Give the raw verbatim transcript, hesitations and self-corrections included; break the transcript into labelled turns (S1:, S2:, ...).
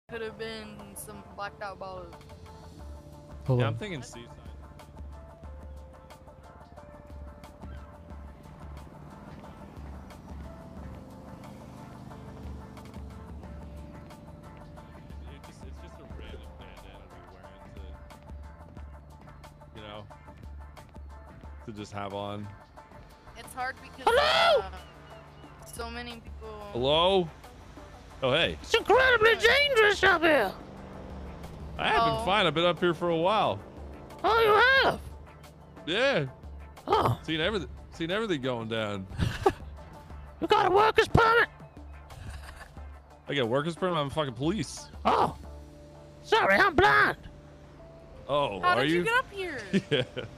S1: Could have been some blacked out balls.
S2: Hold
S3: yeah,
S2: on.
S3: I'm thinking seaside. It's just, it's just a random bandana we wearing to, you know, to just have on.
S1: It's hard because
S2: Hello?
S1: Uh, so many people.
S3: Hello? Oh, hey.
S2: It's incredibly dangerous up here.
S3: I have
S1: Oh.
S3: been fine. I've been up here for a while.
S2: Oh, you have?
S3: Yeah.
S2: Oh,
S3: Seen everything. Seen everything going down.
S2: you got a worker's permit?
S3: I got workers permit. I'm fucking police.
S2: Oh, sorry, I'm blind.
S3: Oh,
S1: How
S3: are
S1: did you
S3: you?
S1: get up here?
S3: Yeah.